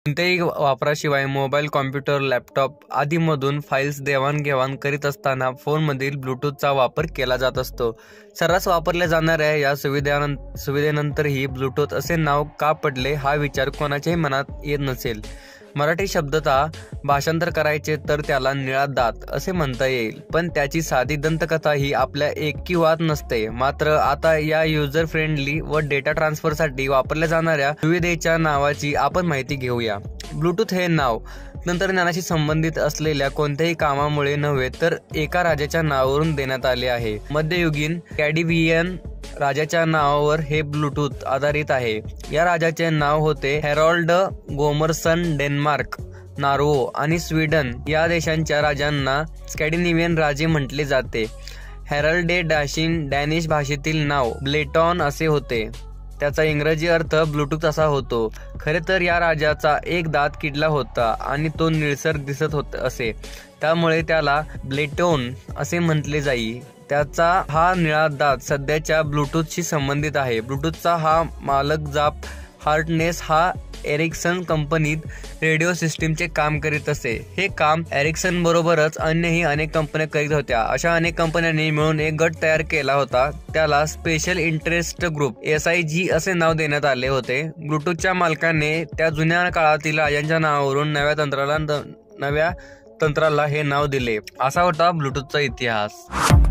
कोणत्याही वापराशिवाय mobile, computer, laptop आदीमधून फाईल्स देवाणघेवाण करीत असताना फोनमधील ब्लूटूथचा वापर केला जात असतो. सर्रास वापरल्या जाणाऱ्या या सुविधेनंतरही ब्लूटूथ असे नाव का पडले हा विचार कोणाच्याही मनात येत नसेल. मराठी शब्दतः भाषांतर करायचे तर त्याला निळा दात असे म्हणता येईल, पण त्याची साधी दंतकथा ही आपल्या ऐकिवात नसते. मात्र आता या युजर फ्रेंडली व डेटा ट्रान्सफरसाठी वापरल्या जाणाऱ्या सुविधेच्या नावाची आपण माहिती घेऊया. ब्लूटूथ हे नाव तंत्रज्ञानाशी संबंधित असलेल्या कोणत्याही कामामुळे नव्हे तर एका राजाच्या नावावरून देण्यात आले आहे. मध्ययुगीन कॅडिव्हियन राजाच्या नावावर हे ब्लूटूथ आधारित आहे. या राजाचे नाव होते हॅरॉल्ड गोमरसन. डेन्मार्क, नॉर्वे आणि स्वीडन या देशांच्या राजांना स्कॅन्डिनेव्हियन राजे म्हटले जाते. हॅरल्ड हे डॅनिश भाषेतील नाव ब्लेटॉन असे होते. त्याचा इंग्रजी अर्थ ब्लूटूथ असा होतो. खरे तर या राजाचा एक दात किडला होता आणि तो निळसर दिसत असे, त्यामुळे त्याला ब्लेटोन असे म्हटले जाई. त्याचा हा निळा दात सध्याच्या ब्लूटूथशी संबंधित आहे. ब्लूटूथचा हा मालक जाप हार्टनेस हा एरिक्सन कंपनीत रेडिओ सिस्टीमचे काम करीत असे. हे काम एरिक्सन बरोबरच अन्यही अनेक कंपन्या करीत होत्या. अशा अनेक कंपन्यांनी मिळून एक गट तयार केला होता. त्याला स्पेशल इंटरेस्ट ग्रुप SIG असे नाव देण्यात आले होते. ब्लूटूथच्या मालकाने त्या जुन्या काळातील राजांच्या नावावरून नव्या तंत्राला हे नाव दिले. असा होता ब्लूटूथचा इतिहास.